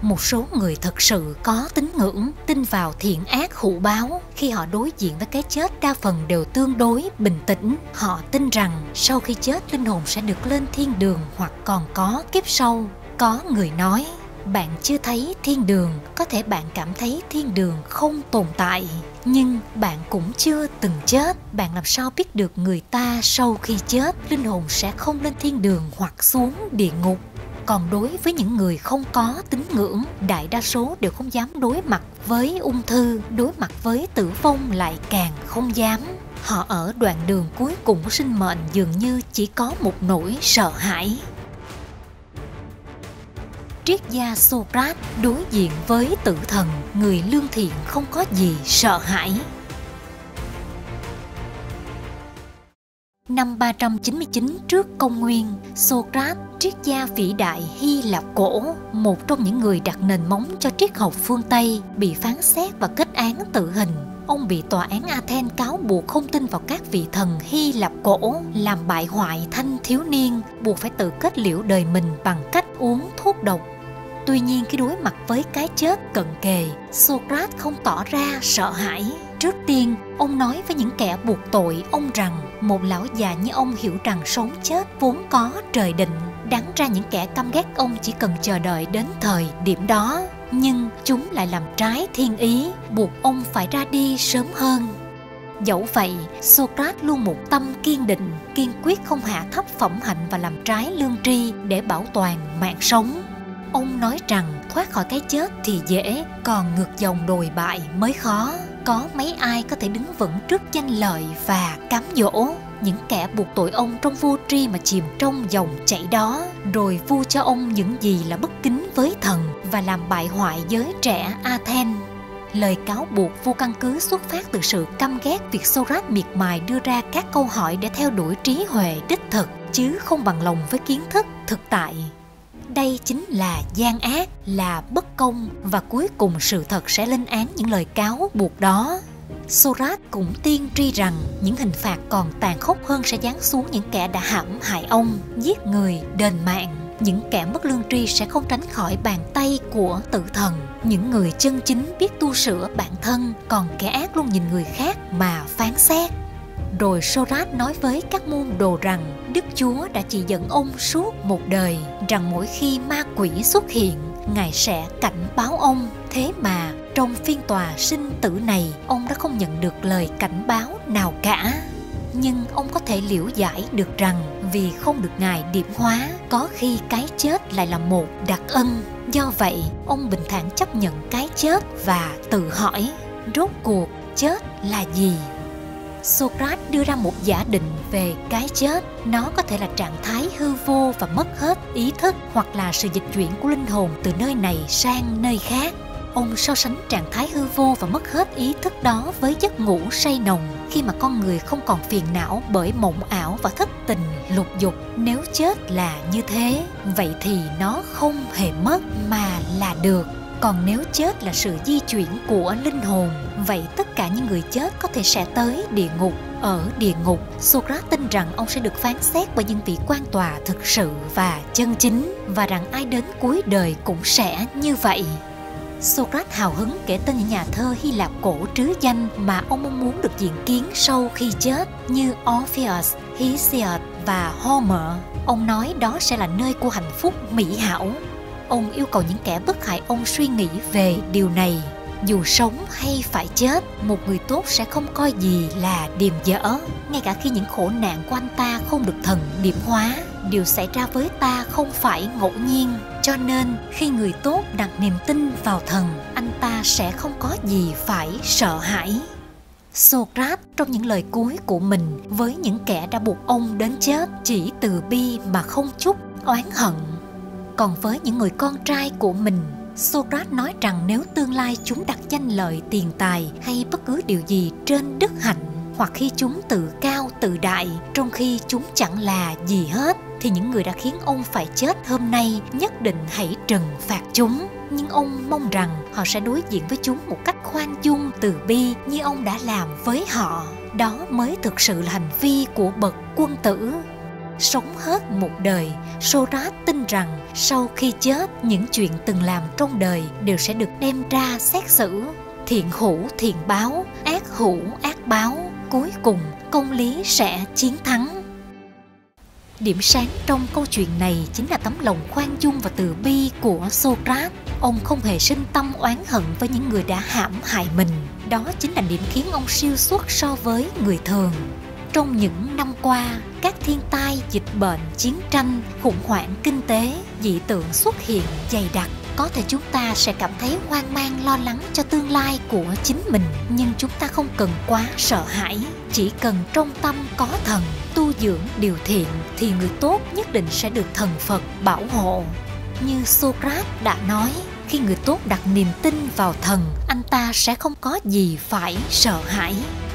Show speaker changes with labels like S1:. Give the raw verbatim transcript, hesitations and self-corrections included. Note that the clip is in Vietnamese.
S1: Một số người thật sự có tín ngưỡng, tin vào thiện ác hữu báo. Khi họ đối diện với cái chết, đa phần đều tương đối bình tĩnh. Họ tin rằng sau khi chết, linh hồn sẽ được lên thiên đường hoặc còn có kiếp sau. Có người nói, bạn chưa thấy thiên đường, có thể bạn cảm thấy thiên đường không tồn tại, nhưng bạn cũng chưa từng chết. Bạn làm sao biết được người ta sau khi chết, linh hồn sẽ không lên thiên đường hoặc xuống địa ngục? Còn đối với những người không có tín ngưỡng, đại đa số đều không dám đối mặt với ung thư, đối mặt với tử vong lại càng không dám. Họ ở đoạn đường cuối cùng của sinh mệnh dường như chỉ có một nỗi sợ hãi. Triết gia Socrates đối diện với tử thần, người lương thiện không có gì sợ hãi. Năm ba trăm chín mươi chín trước công nguyên, Socrates, triết gia vĩ đại Hy Lạp cổ, một trong những người đặt nền móng cho triết học phương Tây, bị phán xét và kết án tử hình. Ông bị tòa án Athens cáo buộc không tin vào các vị thần Hy Lạp cổ, làm bại hoại thanh thiếu niên, buộc phải tự kết liễu đời mình bằng cách uống thuốc độc. Tuy nhiên, khi đối mặt với cái chết cận kề, Socrates không tỏ ra sợ hãi. Trước tiên, ông nói với những kẻ buộc tội ông rằng một lão già như ông hiểu rằng sống chết vốn có trời định. Đáng ra những kẻ căm ghét ông chỉ cần chờ đợi đến thời điểm đó, nhưng chúng lại làm trái thiên ý, buộc ông phải ra đi sớm hơn. Dẫu vậy, Socrates luôn một tâm kiên định, kiên quyết không hạ thấp phẩm hạnh và làm trái lương tri để bảo toàn mạng sống. Ông nói rằng thoát khỏi cái chết thì dễ, còn ngược dòng đồi bại mới khó. Có mấy ai có thể đứng vững trước danh lợi và cám dỗ. Những kẻ buộc tội ông trong vô tri mà chìm trong dòng chảy đó, rồi vu cho ông những gì là bất kính với thần và làm bại hoại giới trẻ Athens. Lời cáo buộc vô căn cứ xuất phát từ sự căm ghét việc Socrates miệt mài đưa ra các câu hỏi để theo đuổi trí huệ đích thực, chứ không bằng lòng với kiến thức thực tại. Đây chính là gian ác, là bất công, và cuối cùng sự thật sẽ lên án những lời cáo buộc đó. Socrates cũng tiên tri rằng những hình phạt còn tàn khốc hơn sẽ giáng xuống những kẻ đã hãm hại ông, giết người, đền mạng. Những kẻ mất lương tri sẽ không tránh khỏi bàn tay của tử thần. Những người chân chính biết tu sửa bản thân, còn kẻ ác luôn nhìn người khác mà phán xét. Rồi Socrates nói với các môn đồ rằng Đức Chúa đã chỉ dẫn ông suốt một đời, rằng mỗi khi ma quỷ xuất hiện, Ngài sẽ cảnh báo ông. Thế mà trong phiên tòa sinh tử này, ông đã không nhận được lời cảnh báo nào cả. Nhưng ông có thể liễu giải được rằng vì không được Ngài điểm hóa, có khi cái chết lại là một đặc ân. Do vậy, ông bình thản chấp nhận cái chết và tự hỏi, rốt cuộc chết là gì? Socrates đưa ra một giả định về cái chết. Nó có thể là trạng thái hư vô và mất hết ý thức, hoặc là sự dịch chuyển của linh hồn từ nơi này sang nơi khác. Ông so sánh trạng thái hư vô và mất hết ý thức đó với giấc ngủ say nồng, khi mà con người không còn phiền não bởi mộng ảo và thất tình lục dục. Nếu chết là như thế, vậy thì nó không hề mất mà là được. Còn nếu chết là sự di chuyển của linh hồn, vậy tất cả những người chết có thể sẽ tới địa ngục. Ở địa ngục, Socrates tin rằng ông sẽ được phán xét bởi những vị quan tòa thực sự và chân chính, và rằng ai đến cuối đời cũng sẽ như vậy. Socrates hào hứng kể tên những nhà thơ Hy Lạp cổ trứ danh mà ông mong muốn được diện kiến sau khi chết, như Orpheus, Hesiod và Homer. Ông nói đó sẽ là nơi của hạnh phúc mỹ hảo. Ông yêu cầu những kẻ bức hại ông suy nghĩ về điều này. Dù sống hay phải chết, một người tốt sẽ không coi gì là điềm dở. Ngay cả khi những khổ nạn của anh ta không được thần điểm hóa, điều xảy ra với ta không phải ngẫu nhiên. Cho nên, khi người tốt đặt niềm tin vào thần, anh ta sẽ không có gì phải sợ hãi. Socrates trong những lời cuối của mình với những kẻ đã buộc ông đến chết chỉ từ bi mà không chút oán hận. Còn với những người con trai của mình, Socrates nói rằng nếu tương lai chúng đặt danh lợi, tiền tài hay bất cứ điều gì trên đức hạnh, hoặc khi chúng tự cao tự đại trong khi chúng chẳng là gì hết, thì những người đã khiến ông phải chết hôm nay nhất định hãy trừng phạt chúng. Nhưng ông mong rằng họ sẽ đối diện với chúng một cách khoan dung từ bi như ông đã làm với họ. Đó mới thực sự là hành vi của bậc quân tử. Sống hết một đời, Socrates tin rằng sau khi chết, những chuyện từng làm trong đời đều sẽ được đem ra xét xử. Thiện hữu thiện báo, ác hữu ác báo, cuối cùng công lý sẽ chiến thắng. Điểm sáng trong câu chuyện này chính là tấm lòng khoan dung và từ bi của Socrates. Ông không hề sinh tâm oán hận với những người đã hãm hại mình. Đó chính là điểm khiến ông siêu xuất so với người thường. Trong những năm qua, các thiên tai, dịch bệnh, chiến tranh, khủng hoảng kinh tế, dị tượng xuất hiện dày đặc. Có thể chúng ta sẽ cảm thấy hoang mang lo lắng cho tương lai của chính mình, nhưng chúng ta không cần quá sợ hãi. Chỉ cần trong tâm có thần, tu dưỡng điều thiện thì người tốt nhất định sẽ được thần Phật bảo hộ. Như Socrates đã nói, khi người tốt đặt niềm tin vào thần, anh ta sẽ không có gì phải sợ hãi.